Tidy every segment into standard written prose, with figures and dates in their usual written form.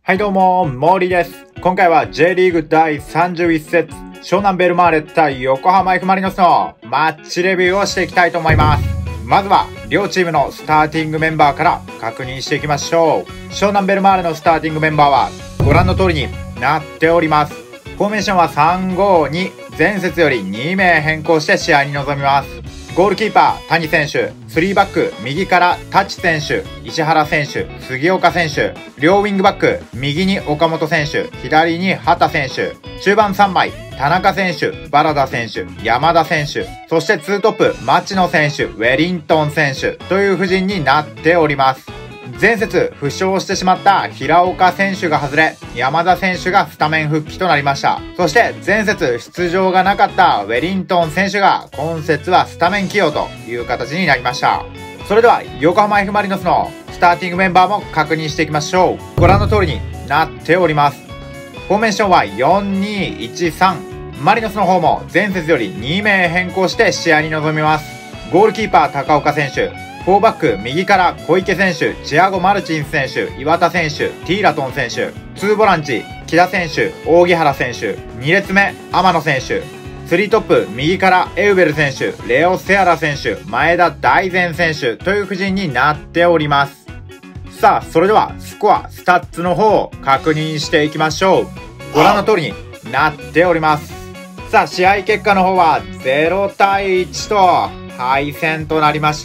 はいどうも、モーリーです。今回は J リーグ第31節、湘南ベルマーレ対横浜 F ・マリノスのマッチレビューをしていきたいと思います。まずは、両チームのスターティングメンバーから確認していきましょう。湘南ベルマーレのスターティングメンバーはご覧の通りになっております。フォーメーションは352、前節より2名変更して試合に臨みます。ゴールキーパー、谷選手、3バック、右からタチ選手、石原選手、杉岡選手、両ウィングバック、右に岡本選手、左に畑選手、中盤3枚、田中選手、バラダ選手、山田選手、そして2トップ、町野選手、ウェリントン選手という布陣になっております。前節負傷してしまった平岡選手が外れ、山田選手がスタメン復帰となりました。そして前節出場がなかったウェリントン選手が今節はスタメン起用という形になりました。それでは横浜 F ・マリノスのスターティングメンバーも確認していきましょう。ご覧の通りになっております。フォーメーションは 4-2-1-3。マリノスの方も前節より2名変更して試合に臨みます。ゴールキーパー高岡選手、4バック右から小池選手、チアゴ・マルチン選手、岩田選手、ティーラトン選手、2ボランチ、木田選手、扇原選手、2列目、天野選手、3トップ右からエウベル選手、レオ・セアラ選手、前田大然選手という布陣になっております。さあ、それではスコア、スタッツの方を確認していきましょう。ご覧の通りになっております。さあ、試合結果の方は0対1と敗戦となりました。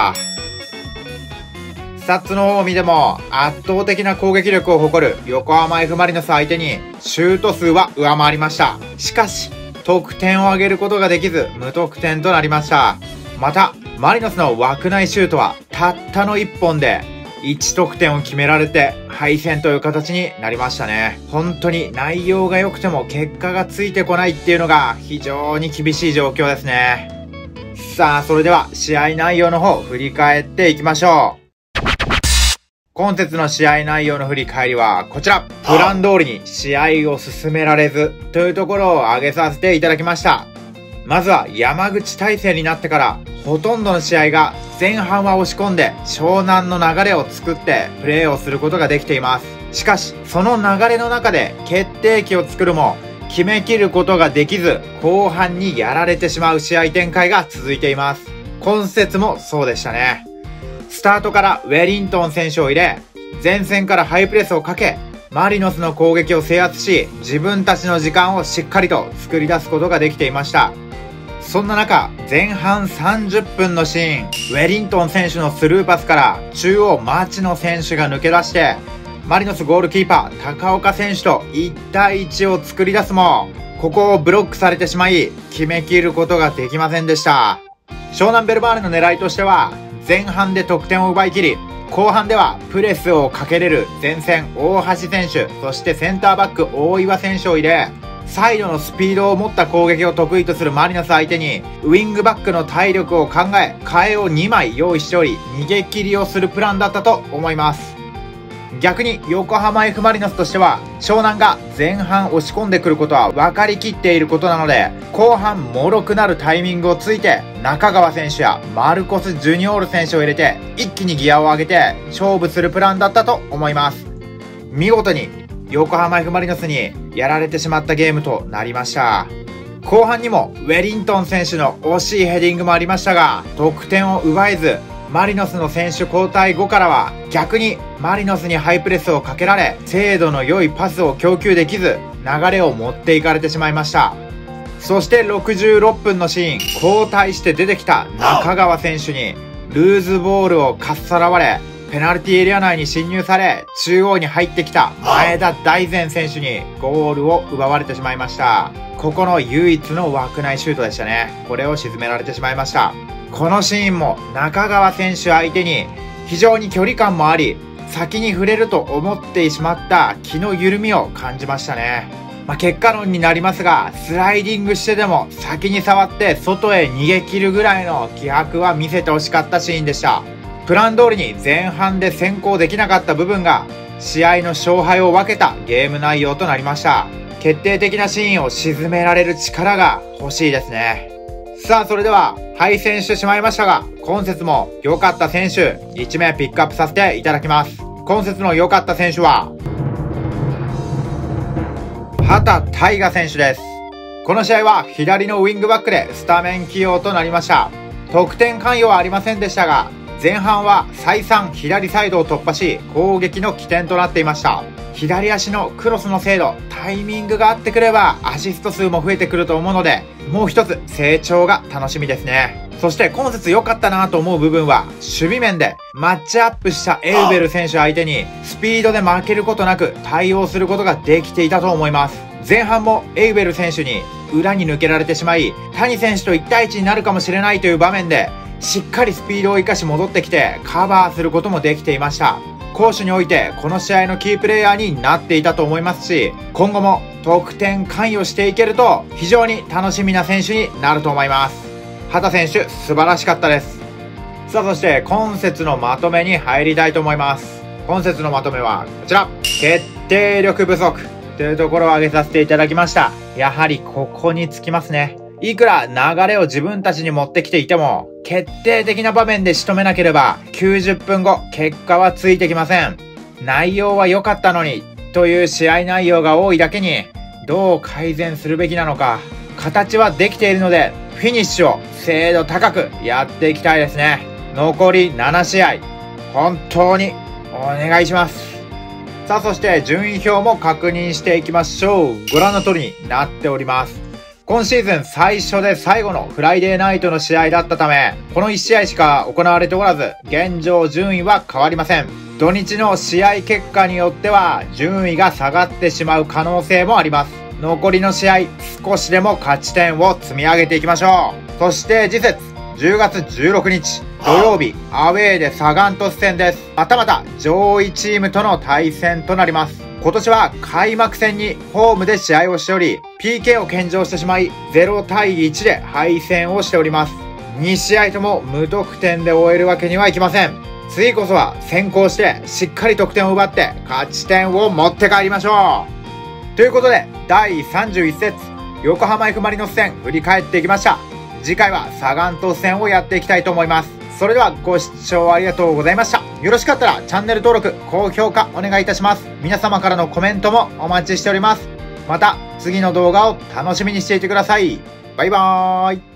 スタッツの方を見ても圧倒的な攻撃力を誇る横浜 F ・マリノス相手にシュート数は上回りました。しかし得点を挙げることができず無得点となりました。またマリノスの枠内シュートはたったの1本で1得点を決められて敗戦という形になりましたね。本当に内容が良くても結果がついてこないっていうのが非常に厳しい状況ですね。さあ、それでは試合内容の方振り返っていきましょう。今節の試合内容の振り返りはこちら。プラン通りに試合を進められずというところを挙げさせていただきました。まずは山口体制になってからほとんどの試合が前半は押し込んで湘南の流れを作ってプレーをすることができています。しかしその流れの中で決定機を作るも決めきることができず後半にやられてしまう試合展開が続いています。今節もそうでしたね。スタートからウェリントン選手を入れ、前線からハイプレスをかけ、マリノスの攻撃を制圧し、自分たちの時間をしっかりと作り出すことができていました。そんな中、前半30分のシーン、ウェリントン選手のスルーパスから中央町野選手が抜け出して、マリノスゴールキーパー高岡選手と1対1を作り出すも、ここをブロックされてしまい、決めきることができませんでした。湘南ベルマーレの狙いとしては、前半で得点を奪い切り、後半ではプレスをかけれる前線大橋選手、そしてセンターバック大岩選手を入れ、サイドのスピードを持った攻撃を得意とするマリノス相手に、ウィングバックの体力を考え、替えを2枚用意しており、逃げ切りをするプランだったと思います。逆に横浜 F ・マリノスとしては湘南が前半押し込んでくることは分かりきっていることなので、後半脆くなるタイミングをついて中川選手やマルコス・ジュニオール選手を入れて一気にギアを上げて勝負するプランだったと思います。見事に横浜 F ・マリノスにやられてしまったゲームとなりました。後半にもウェリントン選手の惜しいヘディングもありましたが得点を奪えず、マリノスの選手交代後からは逆にマリノスにハイプレスをかけられ精度の良いパスを供給できず流れを持っていかれてしまいました。そして66分のシーン、交代して出てきた中川選手にルーズボールをかっさらわれペナルティーエリア内に侵入され中央に入ってきた前田大然選手にゴールを奪われてしまいました。ここの唯一の枠内シュートでしたね。これを沈められてしまいました。このシーンも中川選手相手に非常に距離感もあり、先に触れると思ってしまった気の緩みを感じましたね。結果論になりますが、スライディングしてでも先に触って外へ逃げ切るぐらいの気迫は見せてほしかったシーンでした。プラン通りに前半で先行できなかった部分が試合の勝敗を分けたゲーム内容となりました。決定的なシーンを沈められる力が欲しいですね。さあ、それでは敗戦してしまいましたが、今節も良かった選手1名ピックアップさせていただきます。今節の良かった選手は畑大我選手です。この試合は左のウィングバックでスタメン起用となりました。得点関与はありませんでしたが、前半は再三左サイドを突破し、攻撃の起点となっていました。左足のクロスの精度、タイミングが合ってくればアシスト数も増えてくると思うので、もう一つ成長が楽しみですね。そして今節良かったなと思う部分は、守備面でマッチアップしたエウベル選手相手にスピードで負けることなく対応することができていたと思います。前半もエウベル選手に裏に抜けられてしまい、谷選手と1対1になるかもしれないという場面で、しっかりスピードを生かし戻ってきてカバーすることもできていました。攻守においてこの試合のキープレイヤーになっていたと思いますし、今後も得点関与していけると非常に楽しみな選手になると思います。畑選手素晴らしかったです。さあそして今節のまとめに入りたいと思います。今節のまとめはこちら。決定力不足というところを挙げさせていただきました。やはりここにつきますね。いくら流れを自分たちに持ってきていても、決定的な場面で仕留めなければ90分後結果はついてきません。内容は良かったのにという試合内容が多いだけに、どう改善するべきなのか。形はできているのでフィニッシュを精度高くやっていきたいですね。残り7試合本当にお願いします。さあそして順位表も確認していきましょう。ご覧の通りになっております。今シーズン最初で最後のフライデーナイトの試合だったため、この1試合しか行われておらず、現状順位は変わりません。土日の試合結果によっては順位が下がってしまう可能性もあります。残りの試合、少しでも勝ち点を積み上げていきましょう。そして次節、10月16日土曜日、アウェーでサガン鳥栖戦です。またまた上位チームとの対戦となります。今年は開幕戦にホームで試合をしており、PK を献上してしまい、0対1で敗戦をしております。2試合とも無得点で終えるわけにはいきません。次こそは先行してしっかり得点を奪って勝ち点を持って帰りましょう。ということで、第31節、横浜 F ・マリノス戦振り返っていきました。次回はサガン鳥栖戦をやっていきたいと思います。それではご視聴ありがとうございました。よろしかったらチャンネル登録、高評価お願いいたします。皆様からのコメントもお待ちしております。また次の動画を楽しみにしていてください。バイバーイ。